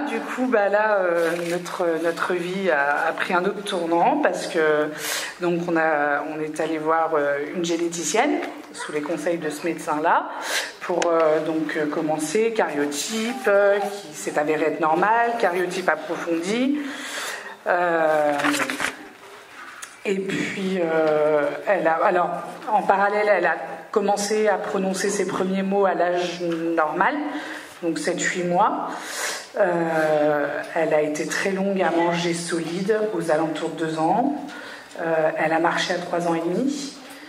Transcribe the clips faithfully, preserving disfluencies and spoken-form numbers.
du coup, bah là, euh, notre, notre vie a, a pris un autre tournant parce que donc on, a, on est allé voir euh, une généticienne sous les conseils de ce médecin-là pour euh, donc euh, commencer cariotype euh, qui s'est avéré être normal, cariotype approfondi. Euh, et puis, euh, elle a, alors, en parallèle, elle a commencé à prononcer ses premiers mots à l'âge normal, donc sept huit mois. Euh, elle a été très longue à manger solide, aux alentours de deux ans. Euh, elle a marché à trois ans et demi.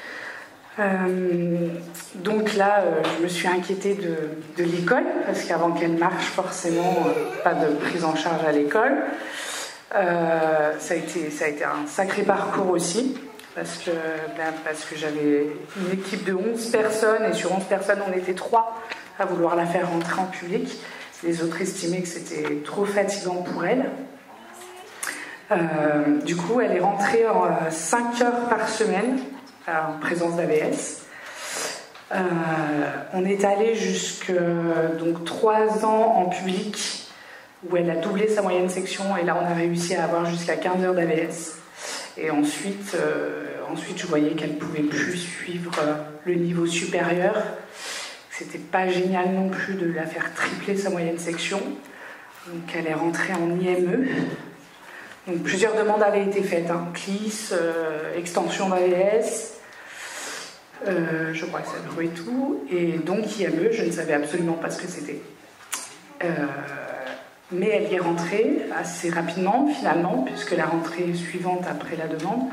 Euh, donc là, euh, je me suis inquiétée de, de l'école, parce qu'avant qu'elle marche, forcément, euh, pas de prise en charge à l'école. Euh, ça a été, ça a été un sacré parcours aussi, parce que, ben, parce que j'avais une équipe de onze personnes, et sur onze personnes, on était trois à vouloir la faire rentrer en public. Les autres estimaient que c'était trop fatigant pour elle. Euh, du coup, elle est rentrée en euh, cinq heures par semaine, en présence d'A V S. Euh, on est allé jusqu'à donc trois ans en public, où elle a doublé sa moyenne section, et là on a réussi à avoir jusqu'à quinze heures d'A V S. Et ensuite, euh, ensuite je voyais qu'elle ne pouvait plus suivre euh, le niveau supérieur. C'était pas génial non plus de la faire tripler sa moyenne section. Donc elle est rentrée en I M E. Donc plusieurs demandes avaient été faites, hein. C L I S, euh, extension d'A V S, euh, je crois que ça jouait tout. Et donc I M E, je ne savais absolument pas ce que c'était. Euh, Mais elle y est rentrée assez rapidement, finalement, puisque la rentrée suivante après la demande.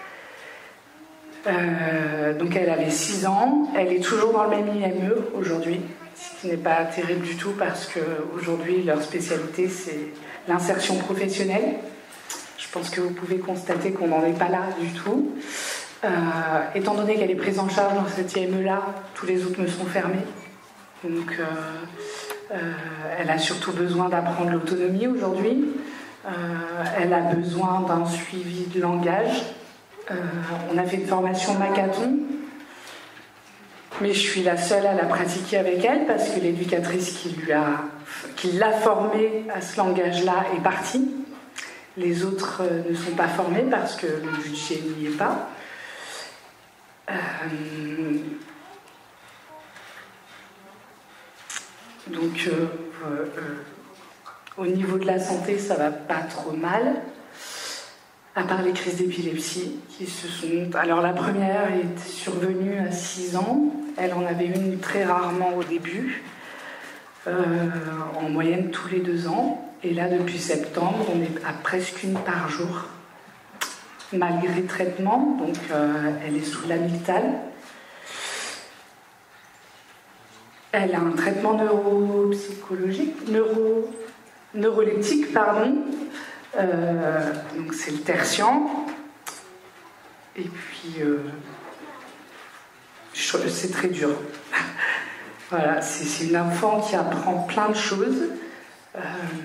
Euh, donc elle avait six ans, elle est toujours dans le même I M E aujourd'hui, ce qui n'est pas terrible du tout parce qu'aujourd'hui leur spécialité c'est l'insertion professionnelle. Je pense que vous pouvez constater qu'on n'en est pas là du tout. Euh, étant donné qu'elle est prise en charge dans cet I M E-là, tous les autres me sont fermés. Donc euh, euh, elle a surtout besoin d'apprendre l'autonomie aujourd'hui. Euh, elle a besoin d'un suivi de langage. Euh, on a fait une formation Macathon, mais je suis la seule à la pratiquer avec elle parce que l'éducatrice qui lui a, qui l'a formée à ce langage-là est partie. Les autres euh, ne sont pas formés parce que le budget n'y est pas. Euh, donc, euh, euh, au niveau de la santé, ça va pas trop mal. À part les crises d'épilepsie qui se sont... Alors la première est survenue à six ans. Elle en avait une très rarement au début, euh, en moyenne tous les deux ans. Et là, depuis septembre, on est à presque une par jour, malgré traitement. Donc euh, elle est sous l'amygdale. Elle a un traitement neuropsychologique, neuro, neuroleptique, pardon. Euh, donc c'est le tertian, et puis euh, c'est très dur. Voilà, c'est une enfant qui apprend plein de choses. Euh,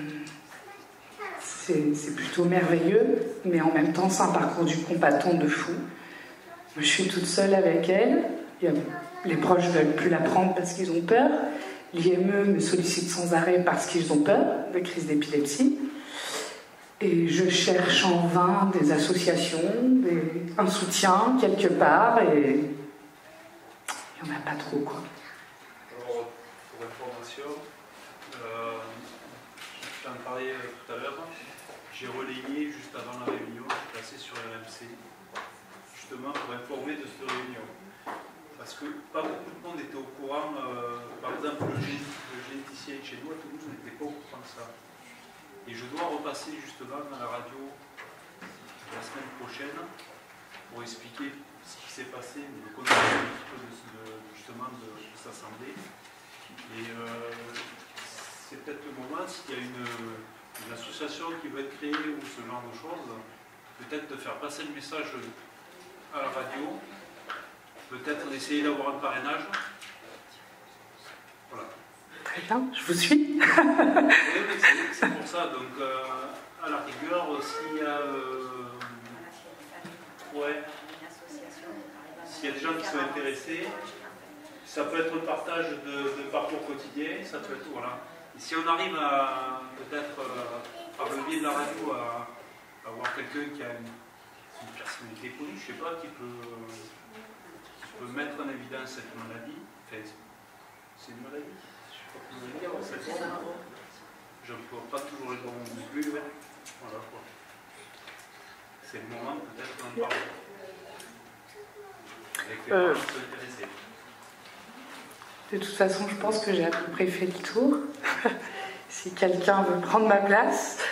c'est plutôt merveilleux, mais en même temps c'est un parcours du combattant de fou. Je suis toute seule avec elle. Il y a, les proches ne veulent plus la prendre parce qu'ils ont peur. L'I M E me sollicite sans arrêt parce qu'ils ont peur de crise d'épilepsie. Et je cherche en vain des associations, des, un soutien quelque part, et il n'y en a pas trop, quoi. Alors, pour information, euh, j'en parlais tout à l'heure, j'ai relayé juste avant la réunion, j'ai passé sur R M C, justement pour informer de cette réunion. Parce que pas beaucoup de monde était au courant, euh, par exemple le, gé, le généticien chez nous à Toulouse n'était pas au courant de ça. Et je dois repasser justement à la radio la semaine prochaine pour expliquer ce qui s'est passé, le contexte un petit peu de, de, justement de, de cette assemblée. Et euh, c'est peut-être le moment, s'il y a une, une association qui veut être créée ou ce genre de choses, peut-être de faire passer le message à la radio, peut-être d'essayer d'avoir un parrainage. Voilà. Très bien, je vous suis. C'est pour ça, donc euh, à la rigueur, s'il y a, euh, ouais, s'il y a des gens qui sont intéressés, ça peut être un partage de, de parcours quotidien, ça peut être, voilà. Et si on arrive à peut-être de la radio à, à voir quelqu'un qui a une, une personnalité connue, je ne sais pas, qui peut, qui peut mettre en évidence cette maladie. Enfin, c'est une maladie, je ne sais pas comment dire, cette forme. Je n'emploie pas toujours les bons mots non plus. Voilà quoi. C'est le moment peut-être d'en parler. Avec les euh, parents intéressés. De toute façon, je pense que j'ai à peu près fait le tour. Si quelqu'un veut prendre ma place.